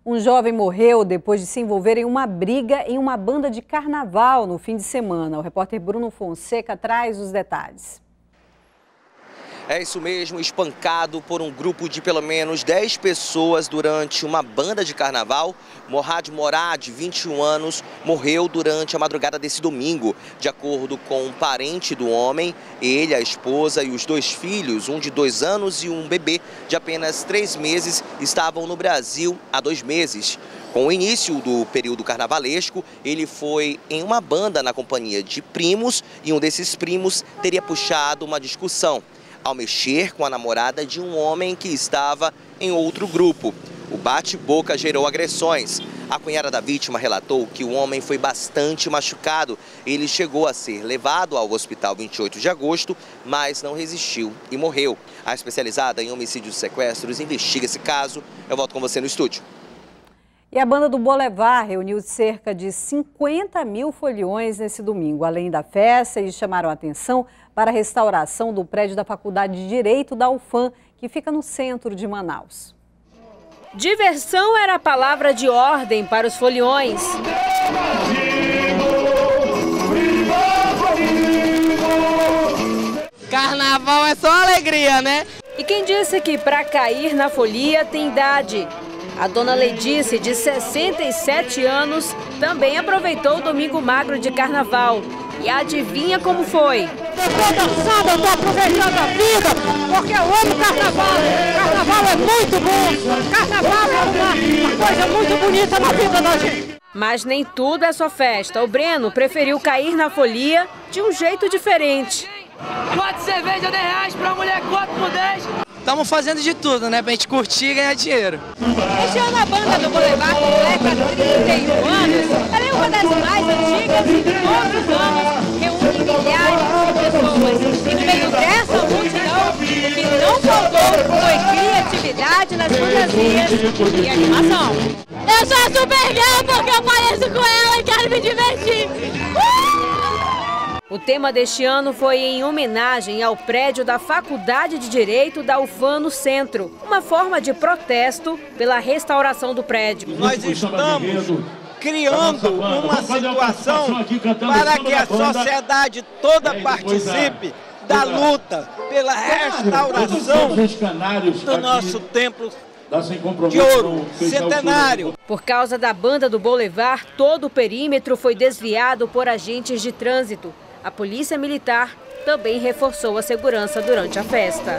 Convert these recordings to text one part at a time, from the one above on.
Um jovem morreu depois de se envolver em uma briga em uma banda de carnaval no fim de semana. O repórter Bruno Fonseca traz os detalhes. É isso mesmo, espancado por um grupo de pelo menos 10 pessoas durante uma banda de carnaval. Morad Morad, 21 anos, morreu durante a madrugada desse domingo. De acordo com um parente do homem, ele, a esposa e os 2 filhos, um de 2 anos e um bebê de apenas 3 meses, estavam no Brasil há 2 meses. Com o início do período carnavalesco, ele foi em uma banda na companhia de primos e um desses primos teria puxado uma discussão ao mexer com a namorada de um homem que estava em outro grupo. O bate-boca gerou agressões. A cunhada da vítima relatou que o homem foi bastante machucado. Ele chegou a ser levado ao hospital 28 de agosto, mas não resistiu e morreu. A especializada em homicídios e sequestros investiga esse caso. Eu volto com você no estúdio. E a banda do Boulevard reuniu cerca de 50 mil foliões nesse domingo. Além da festa, eles chamaram a atenção para a restauração do prédio da Faculdade de Direito da UFAM, que fica no centro de Manaus. Diversão era a palavra de ordem para os foliões. Carnaval é só alegria, né? E quem disse que para cair na folia tem idade? A dona Leidice, de 67 anos, também aproveitou o domingo magro de carnaval. E adivinha como foi? Eu estou dançando, eu estou aproveitando a vida, porque eu amo carnaval. Carnaval é muito bom. Carnaval é uma coisa muito bonita na vida da gente. Mas nem tudo é só festa. O Breno preferiu cair na folia de um jeito diferente. 4 cervejas, R$10 pra mulher, 4 por 10. Estamos fazendo de tudo, né? Pra gente curtir e ganhar dinheiro. Este ano a banda do Boulevard completa 31 anos. Ela é uma das mais antigas e todos os anos reúne milhares de pessoas. E no meio dessa multidão, o que não faltou foi criatividade nas fantasias e animação. Eu sou super gay porque eu pareço com ela e quero me divertir. O tema deste ano foi em homenagem ao prédio da Faculdade de Direito da UFAM no centro, uma forma de protesto pela restauração do prédio. Nós estamos criando uma situação para que a sociedade toda participe da luta pela restauração do nosso templo de ouro, centenário. Por causa da banda do Boulevard, todo o perímetro foi desviado por agentes de trânsito. A Polícia Militar também reforçou a segurança durante a festa.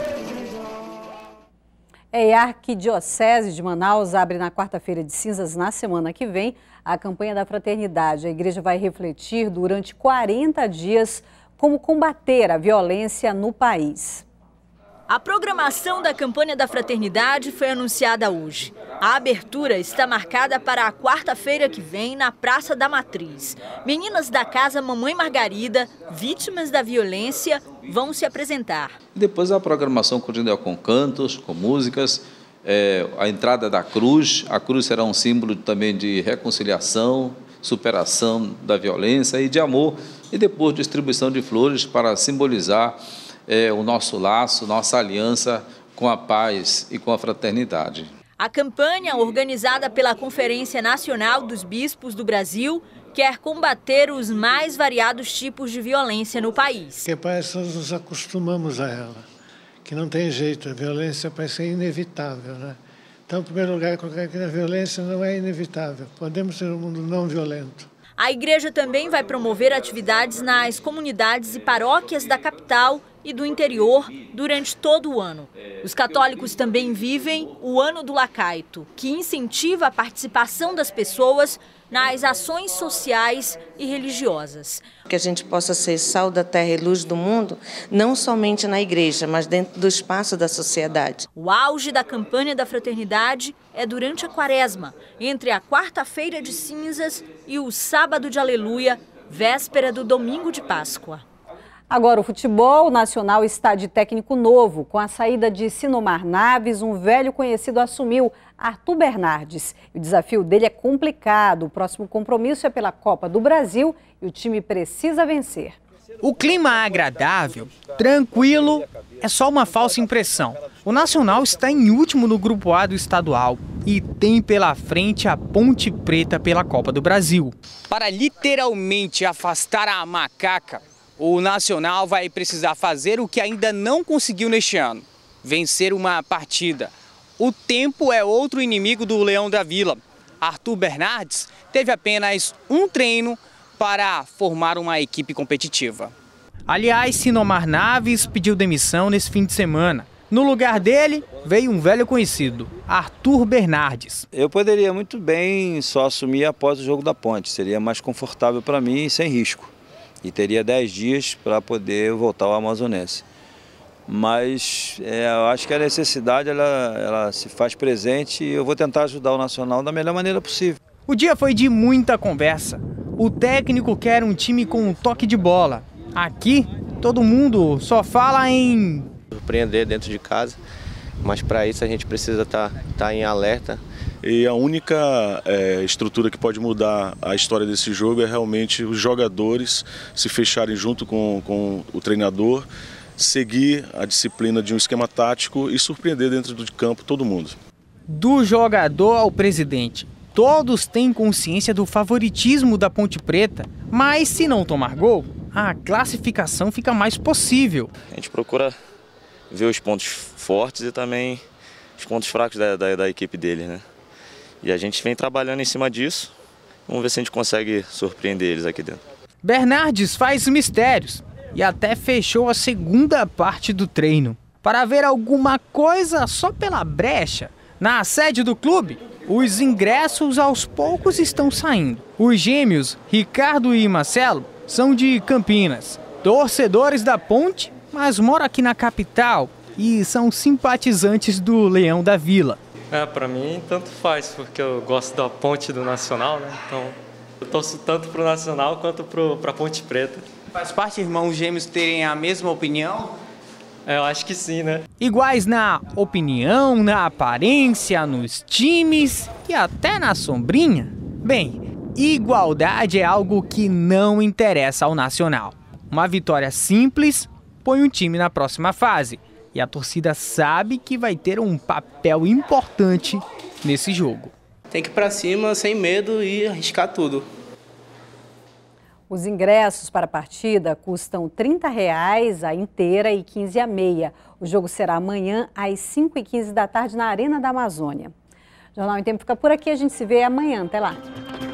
A Arquidiocese de Manaus abre na quarta-feira de cinzas, na semana que vem, a campanha da fraternidade. A igreja vai refletir durante 40 dias como combater a violência no país. A programação da campanha da fraternidade foi anunciada hoje. A abertura está marcada para a quarta-feira que vem na Praça da Matriz. Meninas da Casa Mamãe Margarida, vítimas da violência, vão se apresentar. Depois a programação continua com cantos, com músicas, a entrada da cruz. A cruz será um símbolo também de reconciliação, superação da violência e de amor. E depois distribuição de flores para simbolizar o nosso laço, nossa aliança com a paz e com a fraternidade. A campanha, organizada pela Conferência Nacional dos Bispos do Brasil, quer combater os mais variados tipos de violência no país. Porque parece que nós nos acostumamos a ela, que não tem jeito, a violência parece inevitável, né? Então, em primeiro lugar, colocar que a violência não é inevitável, podemos ter um mundo não violento. A igreja também vai promover atividades nas comunidades e paróquias da capital e do interior durante todo o ano. Os católicos também vivem o Ano do Lacaito, que incentiva a participação das pessoas nas ações sociais e religiosas. Que a gente possa ser sal da terra e luz do mundo, não somente na igreja, mas dentro do espaço da sociedade. O auge da campanha da fraternidade é durante a quaresma, entre a quarta-feira de cinzas e o sábado de aleluia, véspera do domingo de Páscoa. Agora, o futebol nacional está de técnico novo. Com a saída de Sinomar Naves, um velho conhecido assumiu, Arthur Bernardes. O desafio dele é complicado. O próximo compromisso é pela Copa do Brasil e o time precisa vencer. O clima agradável, tranquilo, é só uma falsa impressão. O Nacional está em último no Grupo A do estadual. e tem pela frente a Ponte Preta pela Copa do Brasil. Para literalmente afastar a macaca, o Nacional vai precisar fazer o que ainda não conseguiu neste ano: vencer uma partida. O tempo é outro inimigo do Leão da Vila. Arthur Bernardes teve apenas um treino para formar uma equipe competitiva. Aliás, Sinomar Naves pediu demissão nesse fim de semana. No lugar dele, veio um velho conhecido, Arthur Bernardes. Eu poderia muito bem só assumir após o jogo da Ponte. Seria mais confortável para mim e sem risco. E teria 10 dias para poder voltar ao Amazonense. Mas eu acho que a necessidade ela se faz presente e eu vou tentar ajudar o Nacional da melhor maneira possível. O dia foi de muita conversa. O técnico quer um time com um toque de bola. Aqui, todo mundo só fala em surpreender dentro de casa, mas para isso a gente precisa estar em alerta. E a única estrutura que pode mudar a história desse jogo é realmente os jogadores se fecharem junto com o treinador, seguir a disciplina de um esquema tático e surpreender dentro do campo todo mundo. Do jogador ao presidente, todos têm consciência do favoritismo da Ponte Preta, mas se não tomar gol, a classificação fica mais possível. A gente procura ver os pontos fortes e também os pontos fracos da equipe dele, né? E a gente vem trabalhando em cima disso. Vamos ver se a gente consegue surpreender eles aqui dentro. Bernardes faz mistérios e até fechou a segunda parte do treino. Para ver alguma coisa só pela brecha, na sede do clube, os ingressos aos poucos estão saindo. Os gêmeos, Ricardo e Marcelo, são de Campinas, torcedores da Ponte, mas moram aqui na capital e são simpatizantes do Leão da Vila. Para mim, tanto faz, porque eu gosto da Ponte do Nacional, né? Então, eu torço tanto pro Nacional quanto pra Ponte Preta. Faz parte, irmãos gêmeos, terem a mesma opinião? Eu acho que sim, né? Iguais na opinião, na aparência, nos times e até na sombrinha? Bem, igualdade é algo que não interessa ao Nacional. Uma vitória simples põe um time na próxima fase. E a torcida sabe que vai ter um papel importante nesse jogo. Tem que ir pra cima sem medo e arriscar tudo. Os ingressos para a partida custam R$ 30 a inteira e 15 a meia. O jogo será amanhã às 5h15 da tarde na Arena da Amazônia. O Jornal em Tempo fica por aqui, a gente se vê amanhã. Até lá.